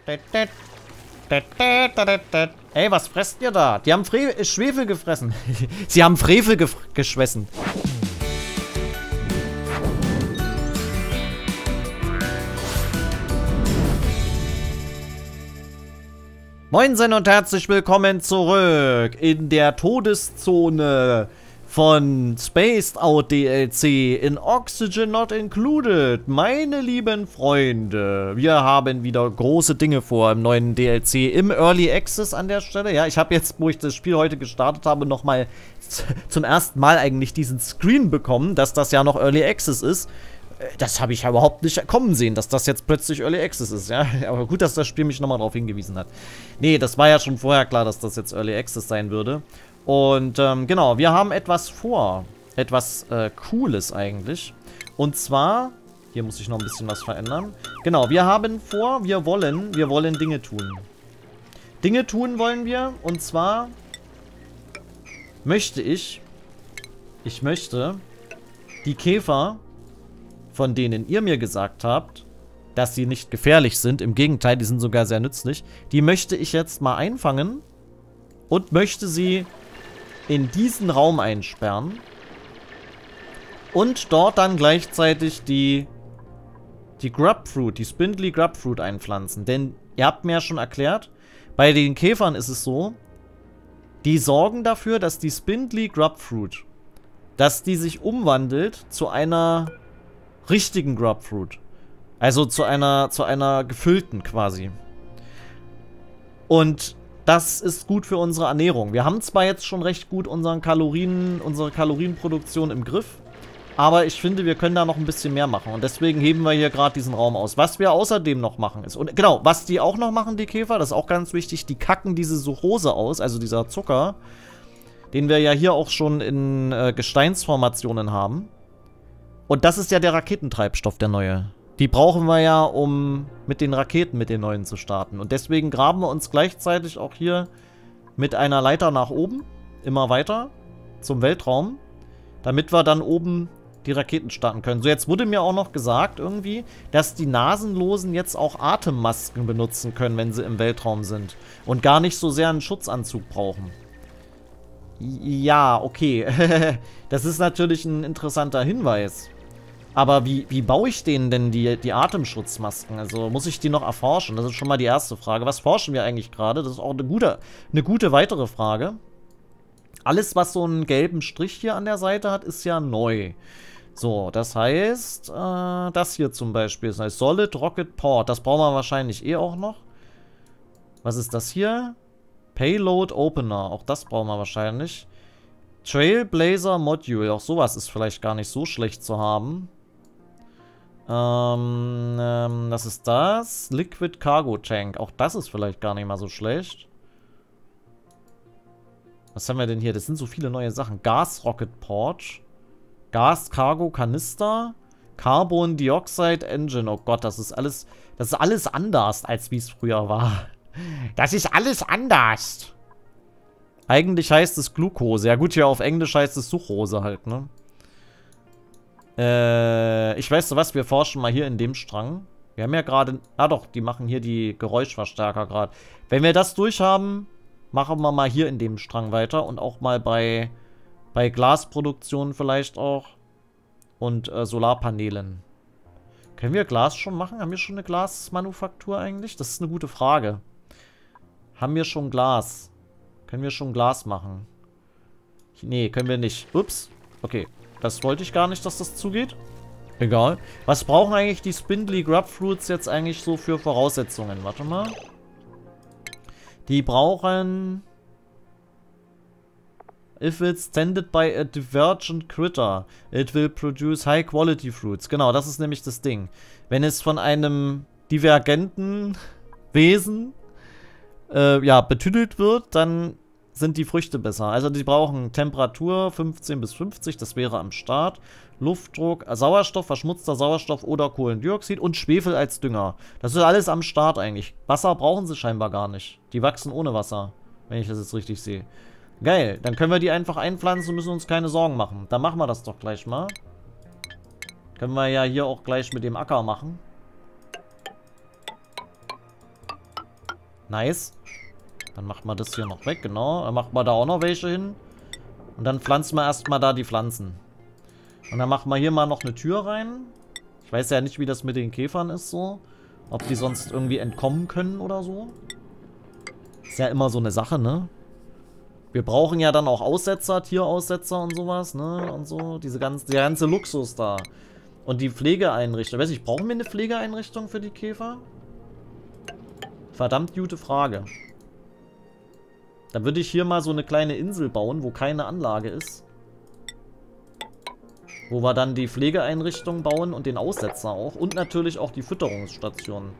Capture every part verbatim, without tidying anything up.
Ey, was fresst ihr da? Die haben Fre Schwefel gefressen. Sie haben Frevel ge geschwessen. Moinsen und herzlich willkommen zurück in der Todeszone von Spaced Out D L C in Oxygen Not Included. Meine lieben Freunde, wir haben wieder große Dinge vor im neuen D L C im Early Access an der Stelle. Ja, ich habe jetzt, wo ich das Spiel heute gestartet habe, nochmal zum ersten Mal eigentlich diesen Screen bekommen, dass das ja noch Early Access ist. Das habe ich ja überhaupt nicht kommen sehen, dass das jetzt plötzlich Early Access ist, ja. Aber gut, dass das Spiel mich nochmal darauf hingewiesen hat. Nee, das war ja schon vorher klar, dass das jetzt Early Access sein würde. Und ähm, genau, wir haben etwas vor. Etwas äh, Cooles eigentlich. Und zwar, hier muss ich noch ein bisschen was verändern. Genau, wir haben vor, wir wollen, wir wollen Dinge tun. Dinge tun wollen wir. Und zwar möchte ich, ich möchte die Käfer, von denen ihr mir gesagt habt, dass sie nicht gefährlich sind. Im Gegenteil, die sind sogar sehr nützlich. Die möchte ich jetzt mal einfangen und möchte sie in diesen Raum einsperren und dort dann gleichzeitig die, die Grubfruit, die Spindly Grubfruit einpflanzen. Denn ihr habt mir ja schon erklärt, bei den Käfern ist es so, die sorgen dafür, dass die Spindly Grubfruit, dass die sich umwandelt zu einer richtigen Grubfruit. Also zu einer, zu einer gefüllten quasi. Und das ist gut für unsere Ernährung. Wir haben zwar jetzt schon recht gut unseren Kalorien, unsere Kalorienproduktion im Griff, aber ich finde, wir können da noch ein bisschen mehr machen. Und deswegen heben wir hier gerade diesen Raum aus. Was wir außerdem noch machen ist, und genau, was die auch noch machen, die Käfer, das ist auch ganz wichtig, die kacken diese Sucrose aus, also dieser Zucker, den wir ja hier auch schon in äh, Gesteinsformationen haben. Und das ist ja der Raketentreibstoff, der neue. Die brauchen wir ja, um mit den Raketen, mit den neuen zu starten. Und deswegen graben wir uns gleichzeitig auch hier mit einer Leiter nach oben, immer weiter, zum Weltraum, damit wir dann oben die Raketen starten können. So, jetzt wurde mir auch noch gesagt irgendwie, dass die Nasenlosen jetzt auch Atemmasken benutzen können, wenn sie im Weltraum sind. Und gar nicht so sehr einen Schutzanzug brauchen. Ja, okay. Das ist natürlich ein interessanter Hinweis. Aber wie, wie baue ich denen denn die, die Atemschutzmasken? Also muss ich die noch erforschen? Das ist schon mal die erste Frage. Was forschen wir eigentlich gerade? Das ist auch eine gute, eine gute weitere Frage. Alles, was so einen gelben Strich hier an der Seite hat, ist ja neu. So, das heißt, äh, das hier zum Beispiel ist heißt Solid Rocket Port. Das brauchen wir wahrscheinlich eh auch noch. Was ist das hier? Payload Opener. Auch das brauchen wir wahrscheinlich. Trailblazer Module. Auch sowas ist vielleicht gar nicht so schlecht zu haben. Ähm, ähm, was ist das? Liquid Cargo Tank. Auch das ist vielleicht gar nicht mal so schlecht. Was haben wir denn hier? Das sind so viele neue Sachen. Gas Rocket Port. Gas Cargo Kanister. Carbon Dioxide Engine. Oh Gott, das ist alles, das ist alles anders, als wie es früher war. Das ist alles anders. Eigentlich heißt es Glucose. Ja gut, hier auf Englisch heißt es Sucrose halt, ne? Äh, ich weiß so was, wir forschen mal hier in dem Strang. Wir haben ja gerade, ah doch, die machen hier die Geräuschverstärker gerade. Wenn wir das durchhaben, machen wir mal hier in dem Strang weiter und auch mal bei, bei Glasproduktion vielleicht auch und äh, Solarpanelen. Können wir Glas schon machen? Haben wir schon eine Glasmanufaktur eigentlich? Das ist eine gute Frage. Haben wir schon Glas? Können wir schon Glas machen? Nee, können wir nicht. Ups. Okay. Das wollte ich gar nicht, dass das zugeht. Egal. Was brauchen eigentlich die Spindly Grubfruits jetzt eigentlich so für Voraussetzungen? Warte mal. Die brauchen... If it's tended by a divergent critter, it will produce high quality fruits. Genau, das ist nämlich das Ding. Wenn es von einem divergenten Wesen äh, ja, betüdelt wird, dann sind die Früchte besser. Also die brauchen Temperatur fünfzehn bis fünfzig, das wäre am Start. Luftdruck, Sauerstoff, verschmutzter Sauerstoff oder Kohlendioxid und Schwefel als Dünger. Das ist alles am Start eigentlich. Wasser brauchen sie scheinbar gar nicht. Die wachsen ohne Wasser, wenn ich das jetzt richtig sehe. Geil, dann können wir die einfach einpflanzen und müssen uns keine Sorgen machen. Dann machen wir das doch gleich mal. Können wir ja hier auch gleich mit dem Acker machen. Nice. Dann macht man das hier noch weg, genau. Dann macht man da auch noch welche hin. Und dann pflanzen wir erstmal da die Pflanzen. Und dann machen wir hier mal noch eine Tür rein. Ich weiß ja nicht, wie das mit den Käfern ist so. Ob die sonst irgendwie entkommen können oder so. Ist ja immer so eine Sache, ne? Wir brauchen ja dann auch Aussetzer, Tieraussetzer und sowas, ne? Und so, diese ganze, der ganze Luxus da. Und die Pflegeeinrichtung. Weiß ich, brauchen wir eine Pflegeeinrichtung für die Käfer? Verdammt gute Frage. Dann würde ich hier mal so eine kleine Insel bauen, wo keine Anlage ist. Wo wir dann die Pflegeeinrichtung bauen und den Aussetzer auch. Und natürlich auch die Fütterungsstation.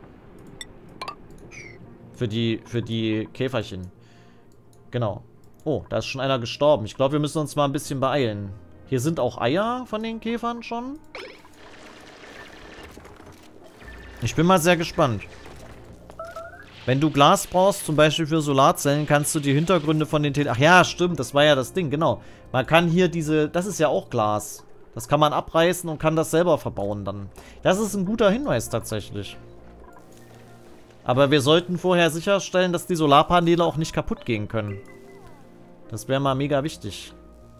Für die, für die Käferchen. Genau. Oh, da ist schon einer gestorben. Ich glaube, wir müssen uns mal ein bisschen beeilen. Hier sind auch Eier von den Käfern schon. Ich bin mal sehr gespannt. Wenn du Glas brauchst, zum Beispiel für Solarzellen, kannst du die Hintergründe von den Tele... Ach ja, stimmt, das war ja das Ding, genau. Man kann hier diese... Das ist ja auch Glas. Das kann man abreißen und kann das selber verbauen dann. Das ist ein guter Hinweis tatsächlich. Aber wir sollten vorher sicherstellen, dass die Solarpaneele auch nicht kaputt gehen können. Das wäre mal mega wichtig.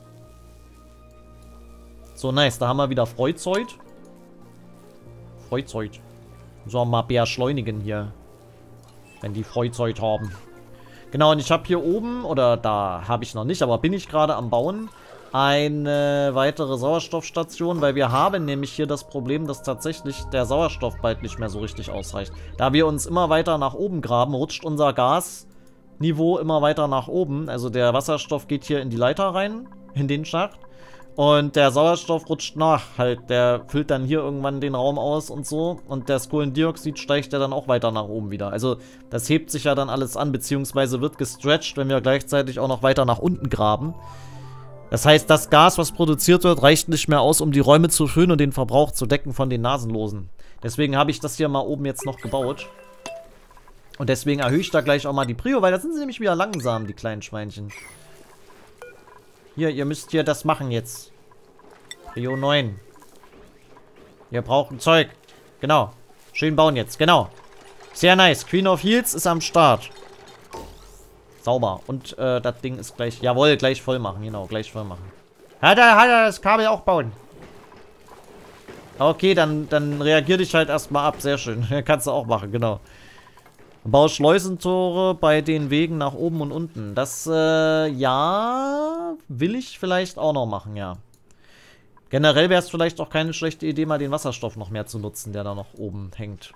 So, nice. Da haben wir wieder Freuzeug. Freuzeug. So, mal beschleunigen hier. Wenn die Freuzeug haben. Genau, und ich habe hier oben, oder da habe ich noch nicht, aber bin ich gerade am Bauen, eine weitere Sauerstoffstation, weil wir haben nämlich hier das Problem, dass tatsächlich der Sauerstoff bald nicht mehr so richtig ausreicht. Da wir uns immer weiter nach oben graben, rutscht unser Gasniveau immer weiter nach oben. Also der Wasserstoff geht hier in die Leiter rein, in den Schacht. Und der Sauerstoff rutscht nach, halt, der füllt dann hier irgendwann den Raum aus und so. Und das Kohlendioxid steigt ja dann auch weiter nach oben wieder. Also das hebt sich ja dann alles an, beziehungsweise wird gestretched, wenn wir gleichzeitig auch noch weiter nach unten graben. Das heißt, das Gas, was produziert wird, reicht nicht mehr aus, um die Räume zu füllen und den Verbrauch zu decken von den Nasenlosen. Deswegen habe ich das hier mal oben jetzt noch gebaut. Und deswegen erhöhe ich da gleich auch mal die Prio, weil da sind sie nämlich wieder langsam, die kleinen Schweinchen. Hier, ihr müsst hier das machen jetzt. Prio neun. Ihr braucht ein Zeug. Genau. Schön bauen jetzt. Genau. Sehr nice. Queen of Heels ist am Start. Sauber. Und äh, das Ding ist gleich... Jawohl, gleich voll machen. Genau, gleich voll machen. Hat er, hat er das Kabel auch bauen. Okay, dann, dann reagier dich halt erstmal ab. Sehr schön. Kannst du auch machen, genau. Bau Schleusentore bei den Wegen nach oben und unten. Das, äh, ja, will ich vielleicht auch noch machen, ja. Generell wäre es vielleicht auch keine schlechte Idee, mal den Wasserstoff noch mehr zu nutzen, der da noch oben hängt.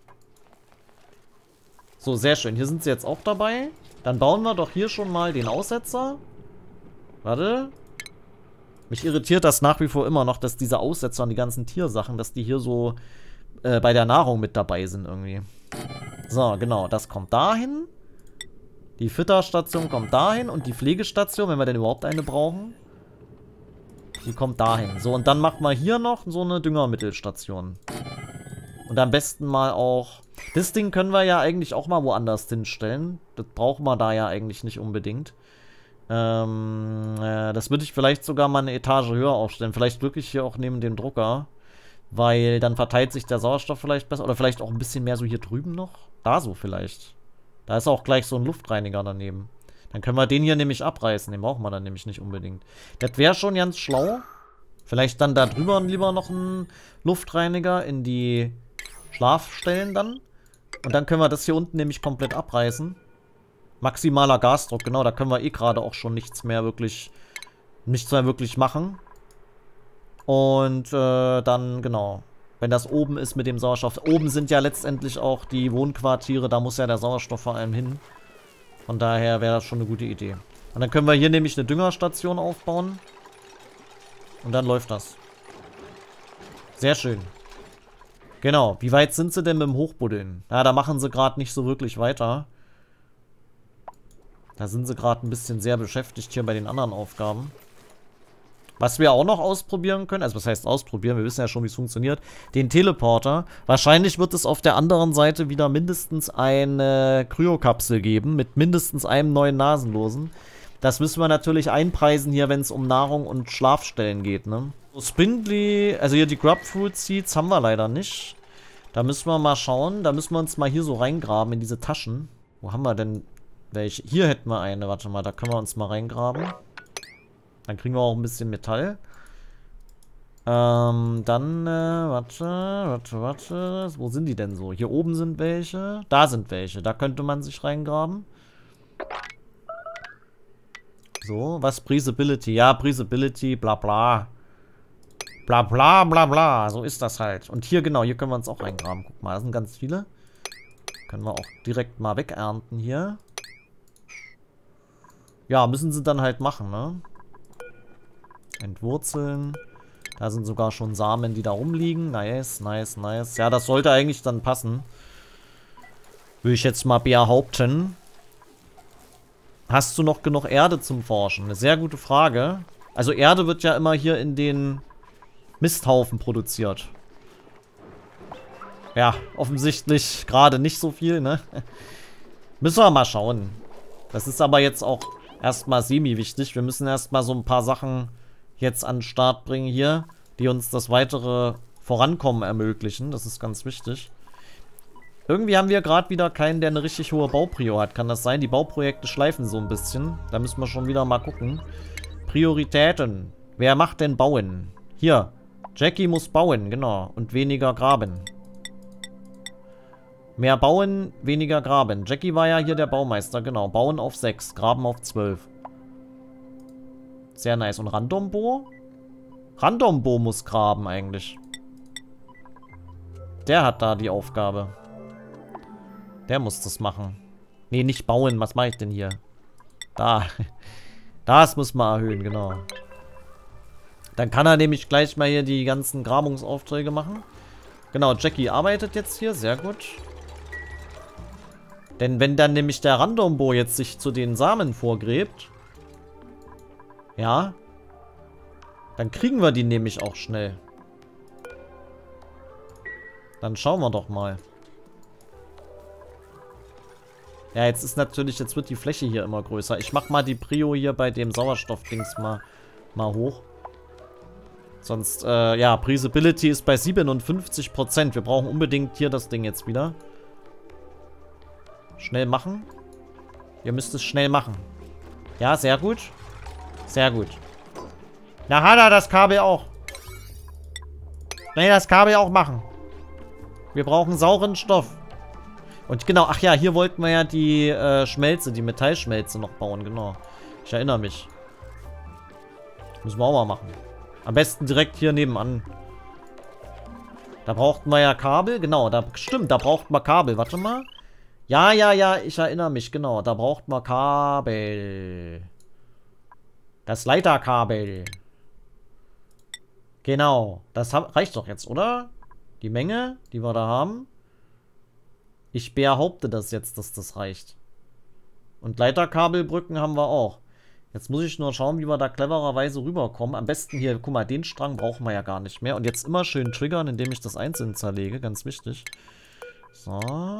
So, sehr schön. Hier sind sie jetzt auch dabei. Dann bauen wir doch hier schon mal den Aussetzer. Warte. Mich irritiert das nach wie vor immer noch, dass diese Aussetzer und die ganzen Tiersachen, dass die hier so äh, bei der Nahrung mit dabei sind irgendwie. So, genau, das kommt dahin. Die Fütterstation kommt dahin und die Pflegestation, wenn wir denn überhaupt eine brauchen, die kommt dahin. So, und dann machen wir hier noch so eine Düngermittelstation. Und am besten mal auch... Das Ding können wir ja eigentlich auch mal woanders hinstellen. Das brauchen wir da ja eigentlich nicht unbedingt. Ähm, äh, das würde ich vielleicht sogar mal eine Etage höher aufstellen. Vielleicht wirklich hier auch neben dem Drucker. Weil dann verteilt sich der Sauerstoff vielleicht besser. Oder vielleicht auch ein bisschen mehr so hier drüben noch. Da so vielleicht. Da ist auch gleich so ein Luftreiniger daneben. Dann können wir den hier nämlich abreißen. Den brauchen wir dann nämlich nicht unbedingt. Das wäre schon ganz schlau. Vielleicht dann da drüber lieber noch einen Luftreiniger in die Schlafstellen dann. Und dann können wir das hier unten nämlich komplett abreißen. Maximaler Gasdruck, genau. Da können wir eh gerade auch schon nichts mehr wirklich, nichts mehr wirklich machen. Und äh, dann, genau, wenn das oben ist mit dem Sauerstoff. Oben sind ja letztendlich auch die Wohnquartiere, da muss ja der Sauerstoff vor allem hin. Von daher wäre das schon eine gute Idee. Und dann können wir hier nämlich eine Düngerstation aufbauen. Und dann läuft das. Sehr schön. Genau, wie weit sind sie denn mit dem Hochbuddeln? Ja, da machen sie gerade nicht so wirklich weiter. Da sind sie gerade ein bisschen sehr beschäftigt hier bei den anderen Aufgaben. Was wir auch noch ausprobieren können, also was heißt ausprobieren, wir wissen ja schon, wie es funktioniert, den Teleporter. Wahrscheinlich wird es auf der anderen Seite wieder mindestens eine Kryokapsel geben, mit mindestens einem neuen Nasenlosen. Das müssen wir natürlich einpreisen hier, wenn es um Nahrung und Schlafstellen geht, ne? So Spindly, also hier die Grubfruit Seeds haben wir leider nicht. Da müssen wir mal schauen, da müssen wir uns mal hier so reingraben in diese Taschen. Wo haben wir denn welche? Hier hätten wir eine. Warte mal, da können wir uns mal reingraben. Dann kriegen wir auch ein bisschen Metall. Ähm, dann, äh, warte, warte, warte. Wo sind die denn so? Hier oben sind welche. Da sind welche. Da könnte man sich reingraben. So, was? Breathability. Ja, Breathability, bla bla. Bla bla bla bla. So ist das halt. Und hier, genau, hier können wir uns auch reingraben. Guck mal, da sind ganz viele. Können wir auch direkt mal wegernten hier. Ja, müssen sie dann halt machen, ne? Entwurzeln. Da sind sogar schon Samen, die da rumliegen. Nice, nice, nice. Ja, das sollte eigentlich dann passen. Würde ich jetzt mal behaupten. Hast du noch genug Erde zum Forschen? Eine sehr gute Frage. Also Erde wird ja immer hier in den Misthaufen produziert. Ja, offensichtlich gerade nicht so viel, ne? Müssen wir mal schauen. Das ist aber jetzt auch erstmal semi-wichtig. Wir müssen erstmal so ein paar Sachen jetzt an den Start bringen hier, die uns das weitere Vorankommen ermöglichen. Das ist ganz wichtig. Irgendwie haben wir gerade wieder keinen, der eine richtig hohe Bauprio hat. Kann das sein? Die Bauprojekte schleifen so ein bisschen. Da müssen wir schon wieder mal gucken. Prioritäten. Wer macht denn Bauen? Hier. Jackie muss bauen, genau. Und weniger graben. Mehr bauen, weniger graben. Jackie war ja hier der Baumeister, genau. Bauen auf sechs, graben auf zwölf. Sehr nice. Und Randombo? Randombo muss graben eigentlich. Der hat da die Aufgabe. Der muss das machen. Nee, nicht bauen. Was mache ich denn hier? Da. Das muss man erhöhen, genau. Dann kann er nämlich gleich mal hier die ganzen Grabungsaufträge machen. Genau, Jackie arbeitet jetzt hier. Sehr gut. Denn wenn dann nämlich der Randombo jetzt sich zu den Samen vorgräbt, ja, dann kriegen wir die nämlich auch schnell. Dann schauen wir doch mal. Ja, jetzt ist natürlich, jetzt wird die Fläche hier immer größer. Ich mach mal die Prio hier bei dem Sauerstoffdings mal, mal hoch. Sonst, äh, ja, Breathability ist bei siebenundfünfzig Prozent. Wir brauchen unbedingt hier das Ding jetzt wieder. Schnell machen. Ihr müsst es schnell machen. Ja, sehr gut. Sehr gut. Na, hat er das Kabel auch. Nee, das Kabel auch machen. Wir brauchen sauren Stoff. Und genau, ach ja, hier wollten wir ja die äh, Schmelze, die Metallschmelze noch bauen, genau. Ich erinnere mich. Müssen wir auch mal machen. Am besten direkt hier nebenan. Da brauchten wir ja Kabel, genau, da stimmt, da braucht man Kabel. Warte mal. Ja, ja, ja, ich erinnere mich, genau. Da braucht man Kabel. Das Leiterkabel. Genau. Das reicht doch jetzt, oder? Die Menge, die wir da haben. Ich behaupte das jetzt, dass das reicht. Und Leiterkabelbrücken haben wir auch. Jetzt muss ich nur schauen, wie wir da clevererweise rüberkommen. Am besten hier, guck mal, den Strang brauchen wir ja gar nicht mehr. Und jetzt immer schön triggern, indem ich das einzeln zerlege. Ganz wichtig. So.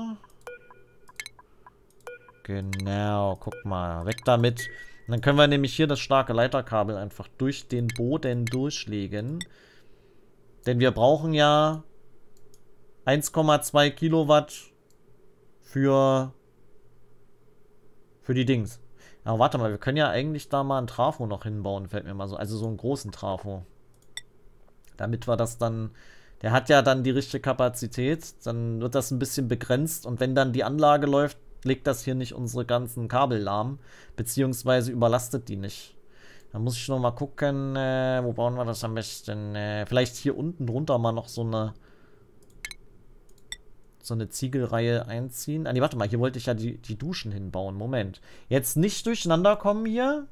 Genau, guck mal. Weg damit. Und dann können wir nämlich hier das starke Leiterkabel einfach durch den Boden durchlegen. Denn wir brauchen ja eins Komma zwei Kilowatt für, für die Dings. Aber warte mal, wir können ja eigentlich da mal einen Trafo noch hinbauen, fällt mir mal so. Also so einen großen Trafo. Damit wir das dann... Der hat ja dann die richtige Kapazität. Dann wird das ein bisschen begrenzt. Und wenn dann die Anlage läuft, legt das hier nicht unsere ganzen Kabel lahm. Beziehungsweise überlastet die nicht. Da muss ich noch mal gucken, äh, wo bauen wir das am besten? Äh, vielleicht hier unten drunter mal noch so eine... so eine Ziegelreihe einziehen. Ah, nee, warte mal, hier wollte ich ja die, die Duschen hinbauen. Moment. Jetzt nicht durcheinander kommen hier.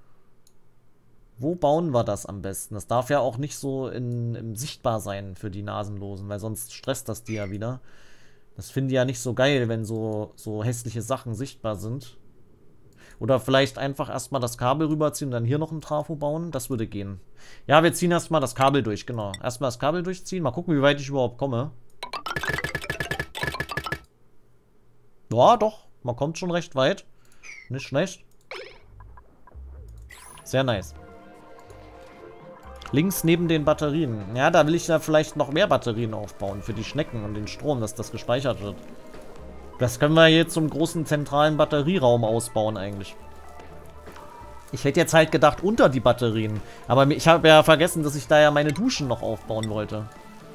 Wo bauen wir das am besten? Das darf ja auch nicht so in, in sichtbar sein für die Nasenlosen, weil sonst stresst das die ja wieder. Das finden die ja nicht so geil, wenn so, so hässliche Sachen sichtbar sind. Oder vielleicht einfach erstmal das Kabel rüberziehen und dann hier noch ein Trafo bauen. Das würde gehen. Ja, wir ziehen erstmal das Kabel durch, genau. Erstmal das Kabel durchziehen. Mal gucken, wie weit ich überhaupt komme. Ja, doch. Man kommt schon recht weit. Nicht schlecht. Sehr nice. Links neben den Batterien. Ja, da will ich ja vielleicht noch mehr Batterien aufbauen für die Schnecken und den Strom, dass das gespeichert wird. Das können wir jetzt zum großen zentralen Batterieraum ausbauen eigentlich. Ich hätte jetzt halt gedacht unter die Batterien. Aber ich habe ja vergessen, dass ich da ja meine Duschen noch aufbauen wollte.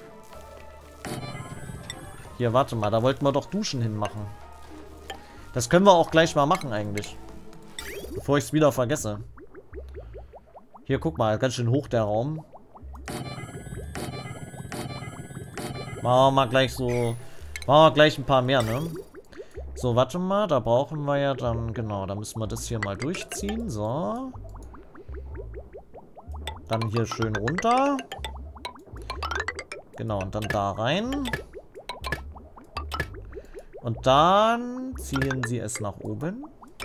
Hier, warte mal. Da wollten wir doch Duschen hinmachen. Das können wir auch gleich mal machen eigentlich. Bevor ich es wieder vergesse. Hier, guck mal. Ganz schön hoch der Raum. Machen wir mal gleich so... Machen wir gleich ein paar mehr, ne? So, warte mal, da brauchen wir ja dann, genau, da müssen wir das hier mal durchziehen, so. Dann hier schön runter. Genau, und dann da rein. Und dann ziehen sie es nach oben.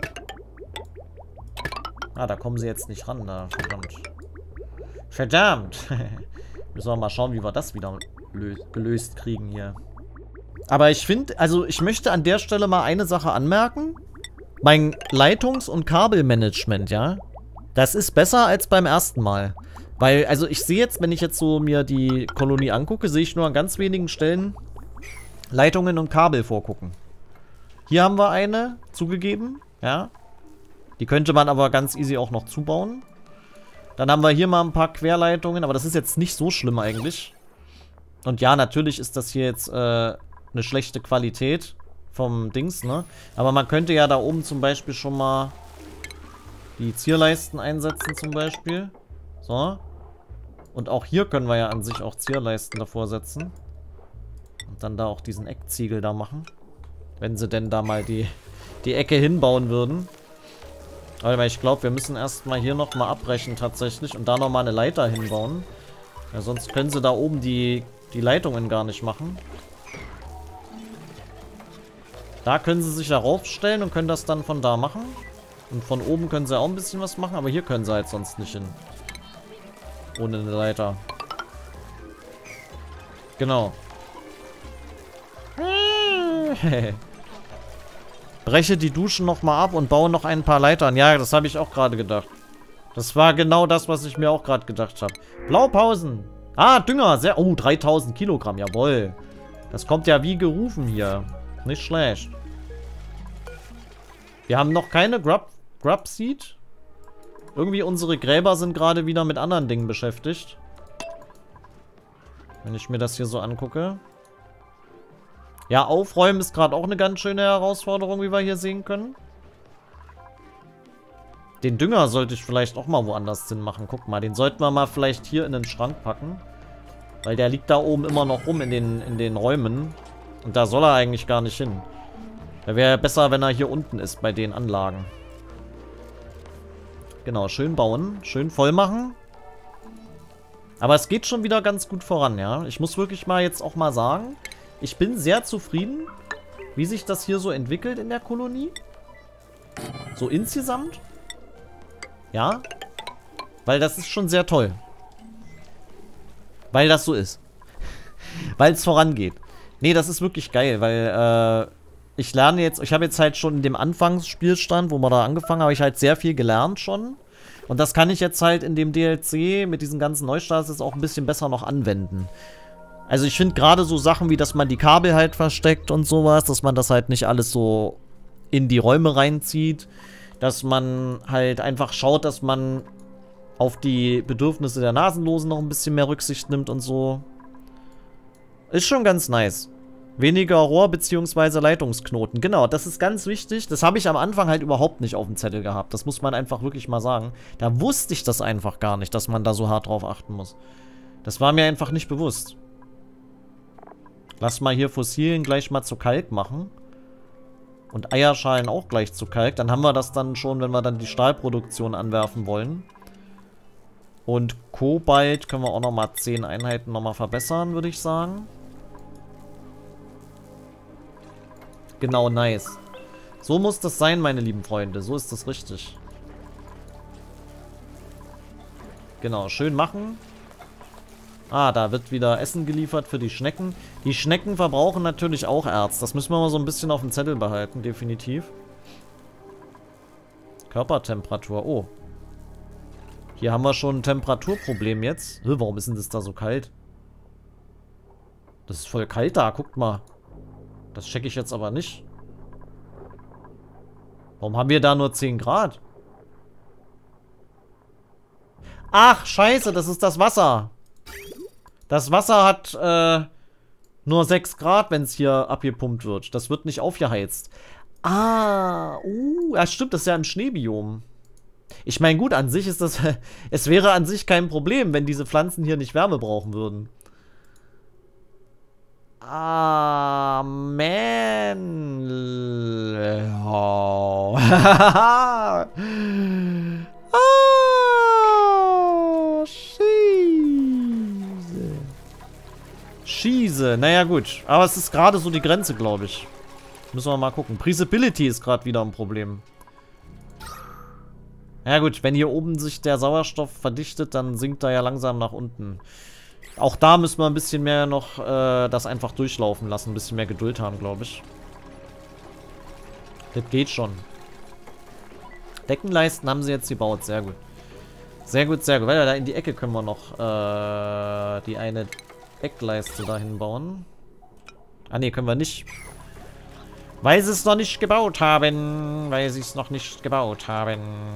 Ah, da kommen sie jetzt nicht ran, da, verdammt. Verdammt! Müssen wir mal schauen, wie wir das wieder gelöst kriegen hier. Aber ich finde, also ich möchte an der Stelle mal eine Sache anmerken. Mein Leitungs- und Kabelmanagement, ja, das ist besser als beim ersten Mal. Weil, also ich sehe jetzt, wenn ich jetzt so mir die Kolonie angucke, sehe ich nur an ganz wenigen Stellen Leitungen und Kabel vorgucken. Hier haben wir eine zugegeben, ja. Die könnte man aber ganz easy auch noch zubauen. Dann haben wir hier mal ein paar Querleitungen, aber das ist jetzt nicht so schlimm eigentlich. Und ja, natürlich ist das hier jetzt, äh... eine schlechte Qualität vom Dings, ne? Aber man könnte ja da oben zum Beispiel schon mal die Zierleisten einsetzen zum Beispiel. So. Und auch hier können wir ja an sich auch Zierleisten davor setzen. Und dann da auch diesen Eckziegel da machen. Wenn sie denn da mal die, die Ecke hinbauen würden. Aber ich glaube, wir müssen erstmal hier nochmal abbrechen tatsächlich und da nochmal eine Leiter hinbauen. Ja, sonst können sie da oben die, die Leitungen gar nicht machen. Da können sie sich darauf stellen und können das dann von da machen. Und von oben können sie auch ein bisschen was machen, aber hier können sie halt sonst nicht hin. Ohne eine Leiter. Genau. Breche die Duschen nochmal ab und baue noch ein paar Leitern. Ja, das habe ich auch gerade gedacht. Das war genau das, was ich mir auch gerade gedacht habe. Blaupausen. Ah, Dünger. Sehr. Oh, dreitausend Kilogramm. Jawohl. Das kommt ja wie gerufen hier. Nicht schlecht. Wir haben noch keine Grub, Grub Seed. Irgendwie unsere Gräber sind gerade wieder mit anderen Dingen beschäftigt. Wenn ich mir das hier so angucke. Ja, aufräumen ist gerade auch eine ganz schöne Herausforderung, wie wir hier sehen können. Den Dünger sollte ich vielleicht auch mal woanders Sinn machen. Guck mal, den sollten wir mal vielleicht hier in den Schrank packen. Weil der liegt da oben immer noch rum in den, in den Räumen. Und da soll er eigentlich gar nicht hin. Da wäre besser, wenn er hier unten ist bei den Anlagen. Genau, schön bauen. Schön voll machen. Aber es geht schon wieder ganz gut voran, ja. Ich muss wirklich mal jetzt auch mal sagen, ich bin sehr zufrieden, wie sich das hier so entwickelt in der Kolonie. So insgesamt. Ja. Weil das ist schon sehr toll. Weil das so ist. Weil es vorangeht. Nee, das ist wirklich geil, weil äh, ich lerne jetzt, ich habe jetzt halt schon in dem Anfangsspielstand, wo wir da angefangen haben, habe ich halt sehr viel gelernt schon. Und das kann ich jetzt halt in dem D L C mit diesen ganzen Neustarts jetzt auch ein bisschen besser noch anwenden. Also ich finde gerade so Sachen wie, dass man die Kabel halt versteckt und sowas, dass man das halt nicht alles so in die Räume reinzieht. Dass man halt einfach schaut, dass man auf die Bedürfnisse der Nasenlosen noch ein bisschen mehr Rücksicht nimmt und so. Ist schon ganz nice. Weniger Rohr- bzw. Leitungsknoten. Genau, das ist ganz wichtig. Das habe ich am Anfang halt überhaupt nicht auf dem Zettel gehabt. Das muss man einfach wirklich mal sagen. Da wusste ich das einfach gar nicht, dass man da so hart drauf achten muss. Das war mir einfach nicht bewusst. Lass mal hier Fossilien gleich mal zu Kalk machen. Und Eierschalen auch gleich zu Kalk. Dann haben wir das dann schon, wenn wir dann die Stahlproduktion anwerfen wollen. Und Kobalt können wir auch nochmal zehn Einheiten nochmal verbessern, würde ich sagen. Genau, nice. So muss das sein, meine lieben Freunde. So ist das richtig. Genau, schön machen. Ah, da wird wieder Essen geliefert für die Schnecken. Die Schnecken verbrauchen natürlich auch Erz. Das müssen wir mal so ein bisschen auf dem Zettel behalten, definitiv. Körpertemperatur, oh. Hier haben wir schon ein Temperaturproblem jetzt. Warum ist denn das da so kalt? Das ist voll kalt da, guckt mal. Das checke ich jetzt aber nicht. Warum haben wir da nur zehn Grad? Ach, scheiße, das ist das Wasser. Das Wasser hat äh, nur sechs Grad, wenn es hier abgepumpt wird. Das wird nicht aufgeheizt. Ah, uh, ja stimmt, das ist ja im Schneebiom. Ich meine, gut, an sich ist das... Es wäre an sich kein Problem, wenn diese Pflanzen hier nicht Wärme brauchen würden. Ah, man. Oh. Ah, Schieße. Schieße, naja gut. Aber es ist gerade so die Grenze, glaube ich. Müssen wir mal gucken. Breathability ist gerade wieder ein Problem. Ja gut, wenn hier oben sich der Sauerstoff verdichtet, dann sinkt er ja langsam nach unten. Auch da müssen wir ein bisschen mehr noch äh, das einfach durchlaufen lassen. Ein bisschen mehr Geduld haben, glaube ich. Das geht schon. Deckenleisten haben sie jetzt gebaut. Sehr gut. Sehr gut, sehr gut. Weil da in die Ecke können wir noch äh, die eine Eckleiste dahin bauen. Ah ne, können wir nicht. Weil sie es noch nicht gebaut haben. Weil sie es noch nicht gebaut haben.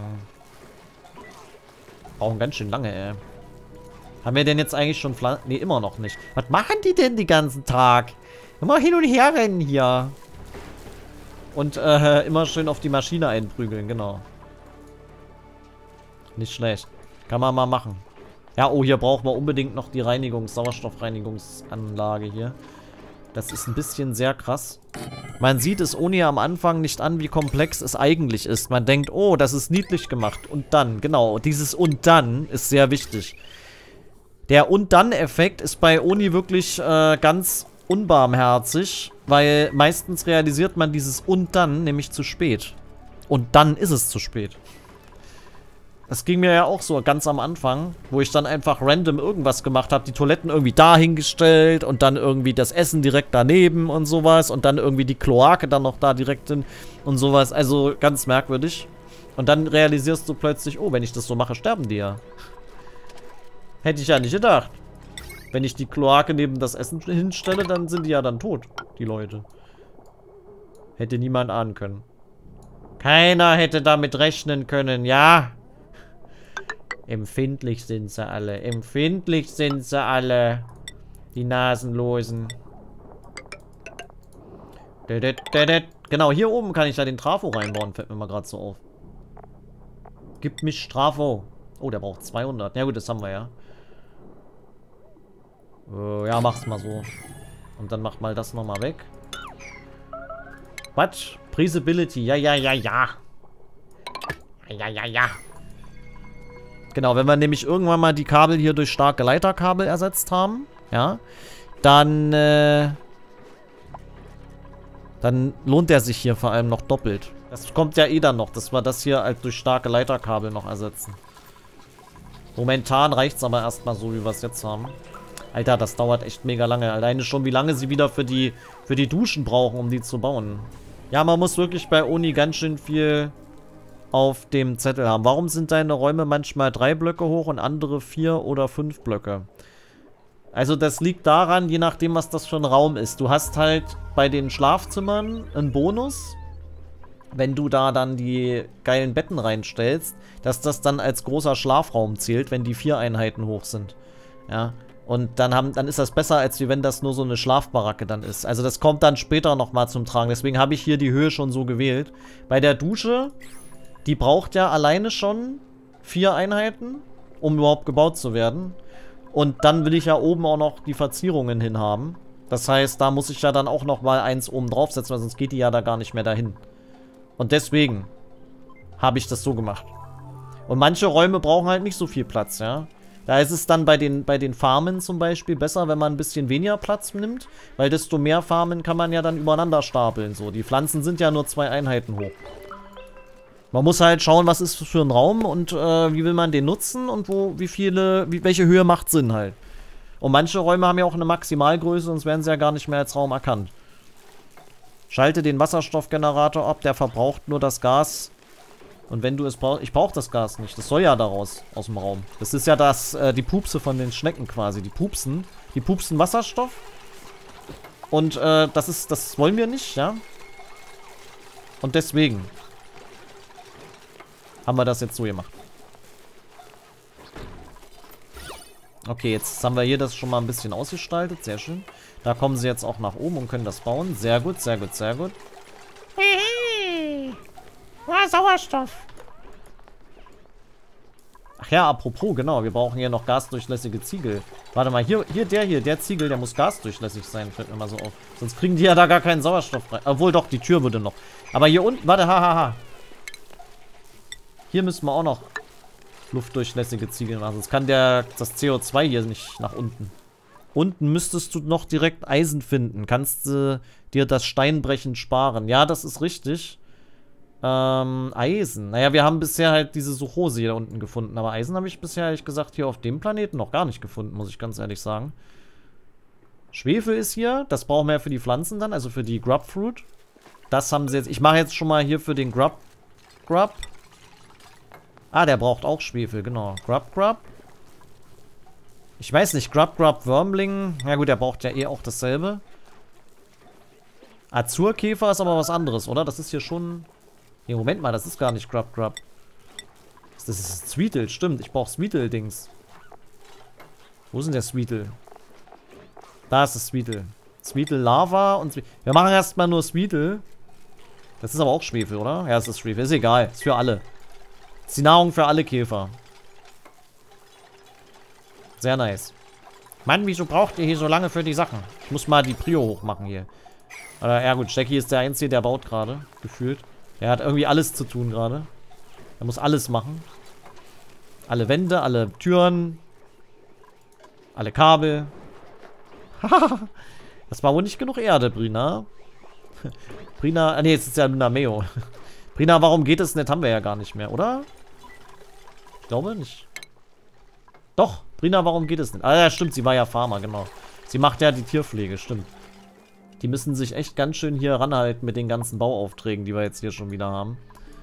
Brauchen ganz schön lange, ey. Haben wir denn jetzt eigentlich schon Pflanzen? Ne, immer noch nicht. Was machen die denn den ganzen Tag? Immer hin und her rennen hier. Und äh, immer schön auf die Maschine einprügeln, genau. Nicht schlecht. Kann man mal machen. Ja, oh, hier brauchen wir unbedingt noch die Reinigungs-, Sauerstoffreinigungsanlage hier. Das ist ein bisschen sehr krass. Man sieht es ohne am Anfang nicht an, wie komplex es eigentlich ist. Man denkt, oh, das ist niedlich gemacht. Und dann, genau, dieses und dann ist sehr wichtig. Der Und-Dann-Effekt ist bei Oni wirklich äh, ganz unbarmherzig, weil meistens realisiert man dieses Und-Dann nämlich zu spät. Und dann ist es zu spät. Das ging mir ja auch so ganz am Anfang, wo ich dann einfach random irgendwas gemacht habe, die Toiletten irgendwie dahingestellt und dann irgendwie das Essen direkt daneben und sowas und dann irgendwie die Kloake dann noch da direkt hin und sowas. Also ganz merkwürdig. Und dann realisierst du plötzlich, oh, wenn ich das so mache, sterben die ja. Hätte ich ja nicht gedacht. Wenn ich die Kloake neben das Essen hinstelle, dann sind die ja dann tot, die Leute. Hätte niemand ahnen können. Keiner hätte damit rechnen können, ja. Empfindlich sind sie alle. Empfindlich sind sie alle. Die Nasenlosen. Genau, hier oben kann ich ja den Trafo reinbauen. Fällt mir mal gerade so auf. Gib mich Trafo. Oh, der braucht zweihundert. Ja gut, das haben wir ja. Uh, ja, mach's mal so. Und dann mach mal das nochmal weg. Was? Breathability. Ja, ja, ja, ja. Ja, ja, ja. Genau, wenn wir nämlich irgendwann mal die Kabel hier durch starke Leiterkabel ersetzt haben, ja, dann, äh, dann lohnt der sich hier vor allem noch doppelt. Das kommt ja eh dann noch, dass wir das hier halt durch starke Leiterkabel noch ersetzen. Momentan reicht es aber erstmal so, wie wir es jetzt haben. Alter, das dauert echt mega lange. Alleine schon, wie lange sie wieder für die, für die Duschen brauchen, um die zu bauen. Ja, man muss wirklich bei Oni ganz schön viel auf dem Zettel haben. Warum sind deine Räume manchmal drei Blöcke hoch und andere vier oder fünf Blöcke? Also das liegt daran, je nachdem, was das für ein Raum ist. Du hast halt bei den Schlafzimmern einen Bonus, wenn du da dann die geilen Betten reinstellst, dass das dann als großer Schlafraum zählt, wenn die vier Einheiten hoch sind. Ja. Und dann, haben, dann ist das besser, als wie wenn das nur so eine Schlafbaracke dann ist. Also das kommt dann später nochmal zum Tragen. Deswegen habe ich hier die Höhe schon so gewählt. Bei der Dusche, die braucht ja alleine schon vier Einheiten, um überhaupt gebaut zu werden. Und dann will ich ja oben auch noch die Verzierungen hin haben. Das heißt, da muss ich ja dann auch nochmal eins oben draufsetzen, weil sonst geht die ja da gar nicht mehr dahin. Und deswegen habe ich das so gemacht. Und manche Räume brauchen halt nicht so viel Platz, ja. Da ist es dann bei den, bei den Farmen zum Beispiel besser, wenn man ein bisschen weniger Platz nimmt, weil desto mehr Farmen kann man ja dann übereinander stapeln. So, die Pflanzen sind ja nur zwei Einheiten hoch. Man muss halt schauen, was ist für ein Raum und äh, wie will man den nutzen und wo, wie viele, wie, welche Höhe macht Sinn halt. Und manche Räume haben ja auch eine Maximalgröße, sonst werden sie ja gar nicht mehr als Raum erkannt. Schalte den Wasserstoffgenerator ab, der verbraucht nur das Gas. Und wenn du es brauchst, ich brauche das Gas nicht. Das soll ja daraus, aus dem Raum. Das ist ja das, äh, die Pupse von den Schnecken quasi. Die pupsen, die pupsen Wasserstoff. Und äh, das ist, das wollen wir nicht, ja. Und deswegen. haben wir das jetzt so gemacht. Okay, jetzt haben wir hier das schon mal ein bisschen ausgestaltet. Sehr schön. Da kommen sie jetzt auch nach oben und können das bauen. Sehr gut, sehr gut, sehr gut. Hey, ja, Sauerstoff. Ach ja, apropos, genau. Wir brauchen hier noch gasdurchlässige Ziegel. Warte mal, hier, hier, der hier, der Ziegel, der muss gasdurchlässig sein. Fällt mir mal so auf. Sonst kriegen die ja da gar keinen Sauerstoff rein. Obwohl doch, die Tür würde noch. Aber hier unten, warte, hahaha. Ha, ha. Hier müssen wir auch noch luftdurchlässige Ziegel machen. Sonst kann der, das C O zwei hier nicht nach unten. Unten müsstest du noch direkt Eisen finden. Kannst du äh, dir das Steinbrechen sparen. Ja, das ist richtig. Ähm, Eisen. Naja, wir haben bisher halt diese Suchose hier unten gefunden. Aber Eisen habe ich bisher, ehrlich gesagt, hier auf dem Planeten noch gar nicht gefunden, muss ich ganz ehrlich sagen. Schwefel ist hier. Das brauchen wir ja für die Pflanzen dann, also für die Grubfruit. Das haben sie jetzt. Ich mache jetzt schon mal hier für den Grub. Grub. Ah, der braucht auch Schwefel, genau. Grub, Grub. Ich weiß nicht, Grub, Grub, Wurmling. Ja gut, der braucht ja eh auch dasselbe. Azurkäfer ist aber was anderes, oder? Das ist hier schon... Nee, Moment mal, das ist gar nicht Grub, Grub. Das ist Sweetle, stimmt. Ich brauche Sweetle-Dings. Wo ist denn der Sweetle? Da ist das Sweetle. Sweetle Lava und... Zwe Wir machen erstmal nur Sweetle. Das ist aber auch Schwefel, oder? Ja, es ist Schwefel. Ist egal. Ist für alle. Ist die Nahrung für alle Käfer. Sehr nice. Mann, wieso braucht ihr hier so lange für die Sachen? Ich muss mal die Prio hochmachen hier. Aber ja gut, Jackie ist der Einzige, der baut gerade. Gefühlt. Er hat irgendwie alles zu tun gerade. Er muss alles machen. Alle Wände, alle Türen. Alle Kabel. Das war wohl nicht genug Erde, Brina. Brina, ah ne, jetzt ist ja Lunameo. Brina, warum geht es nicht? Haben wir ja gar nicht mehr, oder? Ich glaube nicht. Doch, Brina, warum geht es nicht? Ah ja, stimmt, sie war ja Farmer, genau. Sie macht ja die Tierpflege, stimmt. Die müssen sich echt ganz schön hier ranhalten mit den ganzen Bauaufträgen, die wir jetzt hier schon wieder haben.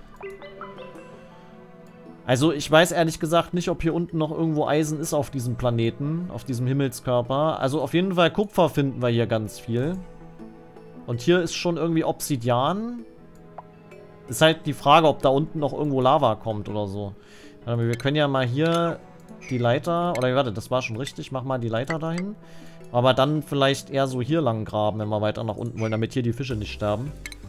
Also ich weiß ehrlich gesagt nicht, ob hier unten noch irgendwo Eisen ist auf diesem Planeten, auf diesem Himmelskörper. Also auf jeden Fall Kupfer finden wir hier ganz viel. Und hier ist schon irgendwie Obsidian. Ist halt die Frage, ob da unten noch irgendwo Lava kommt oder so. Aber wir können ja mal hier die Leiter... Oder warte, das war schon richtig. Mach mal die Leiter dahin. Aber dann vielleicht eher so hier lang graben, wenn wir weiter nach unten wollen, damit hier die Fische nicht sterben.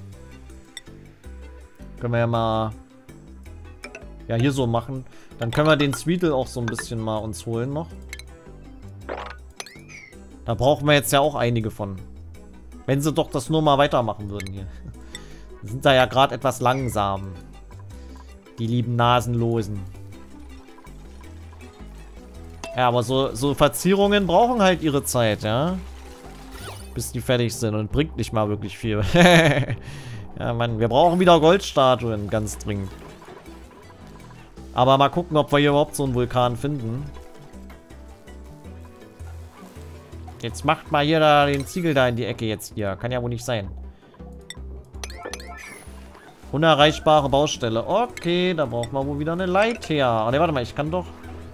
Können wir ja mal... Ja, hier so machen. Dann können wir den Sweetle auch so ein bisschen mal uns holen noch. Da brauchen wir jetzt ja auch einige von. Wenn sie doch das nur mal weitermachen würden hier. Wir sind da ja gerade etwas langsam. Die lieben Nasenlosen. Ja, aber so, so Verzierungen brauchen halt ihre Zeit, ja. Bis die fertig sind und bringt nicht mal wirklich viel. Ja, Mann, wir brauchen wieder Goldstatuen, ganz dringend. Aber mal gucken, ob wir hier überhaupt so einen Vulkan finden. Jetzt macht mal hier da den Ziegel da in die Ecke jetzt hier. Kann ja wohl nicht sein. Unerreichbare Baustelle. Okay, da braucht man wohl wieder eine Leiter. Oh ne, warte mal, ich kann doch...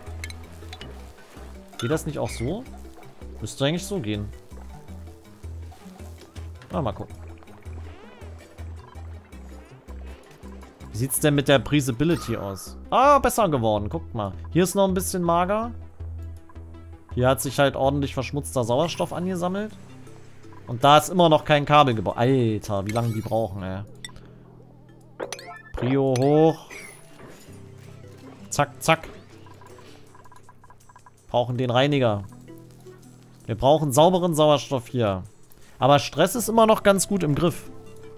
Geht das nicht auch so? Müsste eigentlich so gehen. Na, mal gucken. Wie sieht es denn mit der Breathability aus? Ah, besser geworden. Guckt mal. Hier ist noch ein bisschen mager. Hier hat sich halt ordentlich verschmutzter Sauerstoff angesammelt. Und da ist immer noch kein Kabel gebaut. Alter, wie lange die brauchen, ey. Prio hoch. Zack, zack. Brauchen den Reiniger. Wir brauchen sauberen Sauerstoff hier. Aber Stress ist immer noch ganz gut im Griff.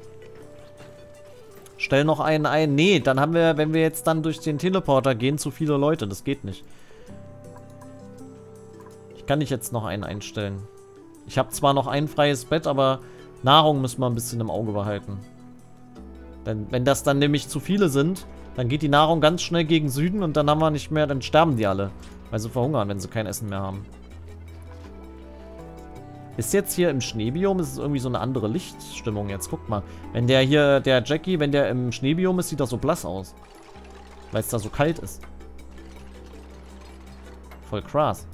Stell noch einen ein. Nee, dann haben wir, wenn wir jetzt dann durch den Teleporter gehen, zu viele Leute. Das geht nicht. Ich kann nicht jetzt noch einen einstellen. Ich habe zwar noch ein freies Bett, aber Nahrung müssen wir ein bisschen im Auge behalten. Denn wenn das dann nämlich zu viele sind, dann geht die Nahrung ganz schnell gegen Süden und dann haben wir nicht mehr, dann sterben die alle. Weil sie verhungern, wenn sie kein Essen mehr haben. Ist jetzt hier im Schneebiom, ist es irgendwie so eine andere Lichtstimmung jetzt. Guck mal. Wenn der hier, der Jackie, wenn der im Schneebiom ist, sieht das so blass aus. Weil es da so kalt ist. Voll krass.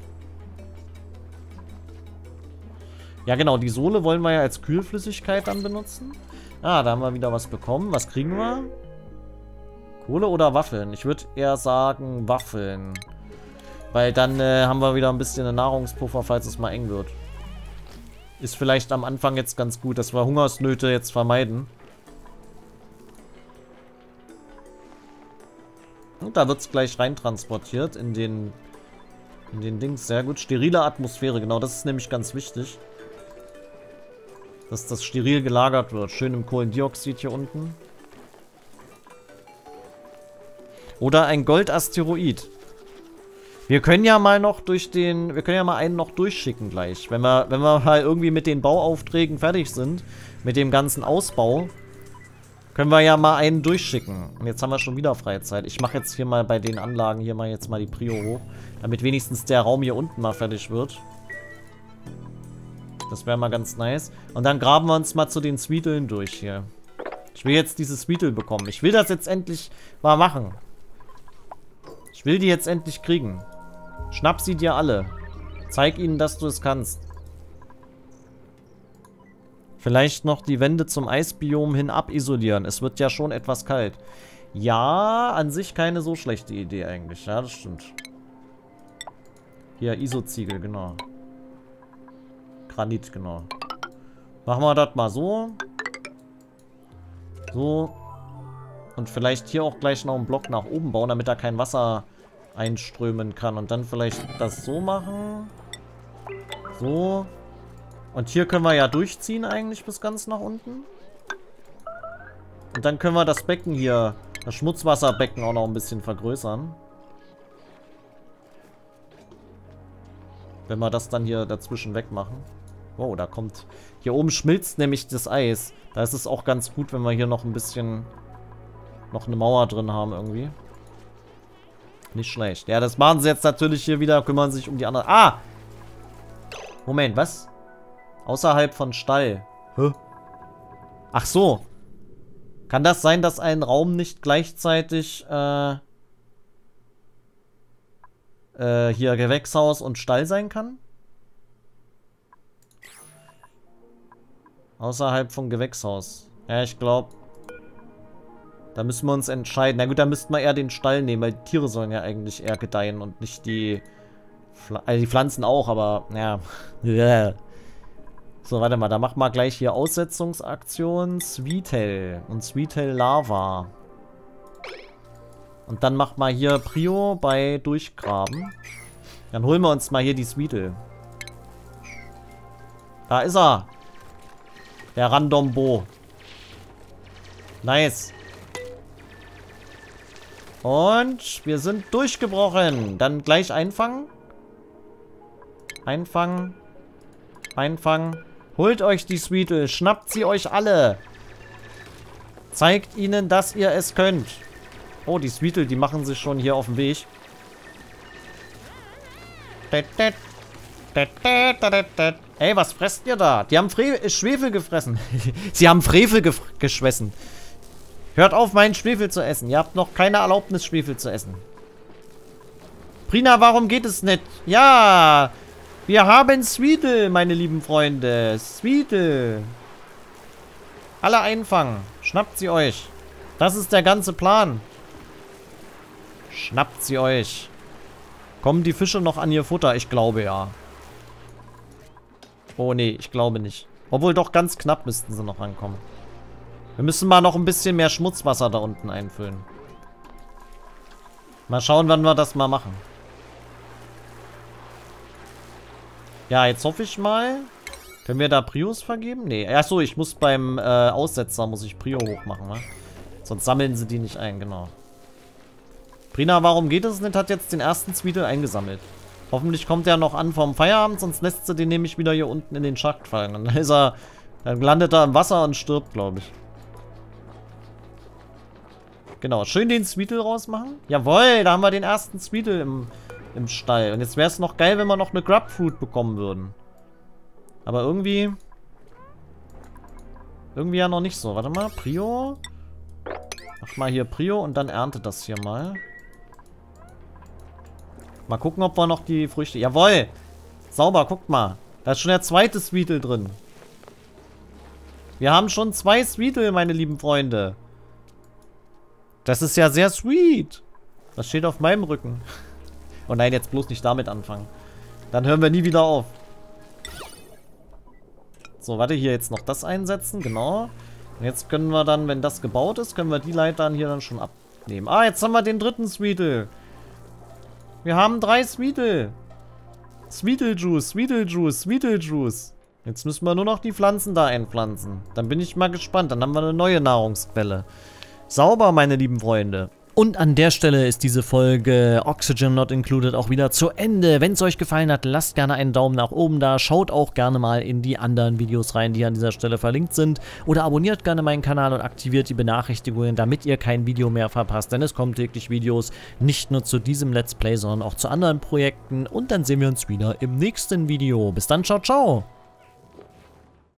Ja genau, die Sohle wollen wir ja als Kühlflüssigkeit dann benutzen. Ah, da haben wir wieder was bekommen. Was kriegen wir? Kohle oder Waffeln? Ich würde eher sagen Waffeln. Weil dann äh, haben wir wieder ein bisschen einen Nahrungspuffer, falls es mal eng wird. Ist vielleicht am Anfang jetzt ganz gut, dass wir Hungersnöte jetzt vermeiden. Und da wird es gleich rein transportiert in den, in den Dings. Sehr gut. Sterile Atmosphäre, genau, das ist nämlich ganz wichtig. Dass das steril gelagert wird. Schön im Kohlendioxid hier unten. Oder ein Goldasteroid. Wir können ja mal noch durch den... Wir können ja mal einen noch durchschicken gleich. Wenn wir, wenn wir mal irgendwie mit den Bauaufträgen fertig sind. Mit dem ganzen Ausbau. Können wir ja mal einen durchschicken. Und jetzt haben wir schon wieder Freizeit. Ich mache jetzt hier mal bei den Anlagen hier mal jetzt mal die Prio hoch. Damit wenigstens der Raum hier unten mal fertig wird. Das wäre mal ganz nice. Und dann graben wir uns mal zu den Sweeteln durch hier. Ich will jetzt diese Sweetel bekommen. Ich will das jetzt endlich mal machen. Ich will die jetzt endlich kriegen. Schnapp sie dir alle. Zeig ihnen, dass du es kannst. Vielleicht noch die Wände zum Eisbiom hin abisolieren. Es wird ja schon etwas kalt. Ja, an sich keine so schlechte Idee eigentlich. Ja, das stimmt. Hier, I S O-Ziegel, genau. Granit, genau. Machen wir das mal so. So. Und vielleicht hier auch gleich noch einen Block nach oben bauen, damit da kein Wasser einströmen kann. Und dann vielleicht das so machen. So. Und hier können wir ja durchziehen eigentlich bis ganz nach unten. Und dann können wir das Becken hier, das Schmutzwasserbecken auch noch ein bisschen vergrößern. Wenn wir das dann hier dazwischen wegmachen. Wow, da kommt... Hier oben schmilzt nämlich das Eis. Da ist es auch ganz gut, wenn wir hier noch ein bisschen... noch eine Mauer drin haben irgendwie. Nicht schlecht. Ja, das machen sie jetzt natürlich hier wieder. Kümmern sich um die anderen... Ah! Moment, was? Außerhalb von Stall. Hä? Ach so. Kann das sein, dass ein Raum nicht gleichzeitig äh, äh, hier Gewächshaus und Stall sein kann? Außerhalb von Gewächshaus. Ja, ich glaube... Da müssen wir uns entscheiden. Na gut, da müssten wir eher den Stall nehmen, weil die Tiere sollen ja eigentlich eher gedeihen und nicht die... Pfl also die Pflanzen auch, aber... Ja. Yeah. So, warte mal. Da machen wir gleich hier Aussetzungsaktion. Sweetel. Und Sweetel Lava. Und dann macht mal hier Prio bei Durchgraben. Dann holen wir uns mal hier die Sweetel. Da ist er. Der Randombo. Nice. Und wir sind durchgebrochen. Dann gleich einfangen. Einfangen. Einfangen. Holt euch die Sweetel. Schnappt sie euch alle. Zeigt ihnen, dass ihr es könnt. Oh, die Sweetel, die machen sich schon hier auf den Weg. Ey, was fresst ihr da? Die haben Fre Schwefel gefressen. Sie haben Frevel ge geschwessen. Hört auf, meinen Schwefel zu essen. Ihr habt noch keine Erlaubnis, Schwefel zu essen. Prina, warum geht es nicht? Ja, wir haben Sweetel, meine lieben Freunde. Sweetel. Alle einfangen. Schnappt sie euch. Das ist der ganze Plan. Schnappt sie euch. Kommen die Fische noch an ihr Futter? Ich glaube ja. Oh nee, ich glaube nicht. Obwohl doch ganz knapp müssten sie noch rankommen. Wir müssen mal noch ein bisschen mehr Schmutzwasser da unten einfüllen. Mal schauen, wann wir das mal machen. Ja, jetzt hoffe ich mal. Können wir da Prios vergeben? Nee. Achso, ich muss beim äh, Aussetzer muss ich Prio hochmachen, ne? Sonst sammeln sie die nicht ein, genau. Prina, warum geht es nicht? Hat jetzt den ersten Sweetel eingesammelt. Hoffentlich kommt er noch an vom Feierabend, sonst lässt sie den nämlich wieder hier unten in den Schacht fallen. Dann ist er, dann landet er im Wasser und stirbt, glaube ich. Genau, schön den Sweetel rausmachen. Jawohl, da haben wir den ersten Sweetel im, im Stall. Und jetzt wäre es noch geil, wenn wir noch eine Grubfruit bekommen würden. Aber irgendwie... Irgendwie ja noch nicht so. Warte mal, Prio. Mach mal hier Prio und dann erntet das hier mal. Mal gucken, ob wir noch die Früchte... Jawohl! Sauber, guckt mal. Da ist schon der zweite Sweetel drin. Wir haben schon zwei Sweetel, meine lieben Freunde. Das ist ja sehr sweet. Das steht auf meinem Rücken. Oh nein, jetzt bloß nicht damit anfangen. Dann hören wir nie wieder auf. So, warte, hier jetzt noch das einsetzen, genau. Und jetzt können wir dann, wenn das gebaut ist, können wir die Leitern hier dann schon abnehmen. Ah, jetzt haben wir den dritten Sweetle. Wir haben drei Sweetle. Sweetle Juice, Sweetle Juice, Sweetle Juice. Jetzt müssen wir nur noch die Pflanzen da einpflanzen. Dann bin ich mal gespannt. Dann haben wir eine neue Nahrungsquelle. Sauber, meine lieben Freunde. Und an der Stelle ist diese Folge Oxygen Not Included auch wieder zu Ende. Wenn es euch gefallen hat, lasst gerne einen Daumen nach oben da. Schaut auch gerne mal in die anderen Videos rein, die an dieser Stelle verlinkt sind. Oder abonniert gerne meinen Kanal und aktiviert die Benachrichtigungen, damit ihr kein Video mehr verpasst. Denn es kommen täglich Videos, nicht nur zu diesem Let's Play, sondern auch zu anderen Projekten. Und dann sehen wir uns wieder im nächsten Video. Bis dann, ciao, ciao!